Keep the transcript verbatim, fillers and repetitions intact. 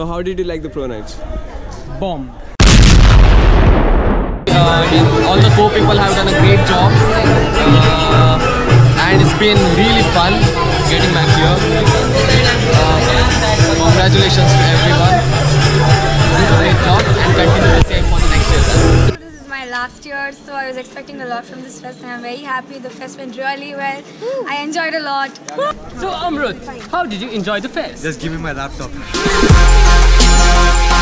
So how did you like the pro nights? Bomb. Uh, all the four people have done a great job, uh, and it's been really fun getting back here. Uh, congratulations to everyone. Do a great job and continue the same for the next year. This is my last year, so I was expecting a lot from this fest, and I'm very happy. The fest went really well. I enjoyed a lot. So Amrut, how did you enjoy the fest? Just give me my laptop.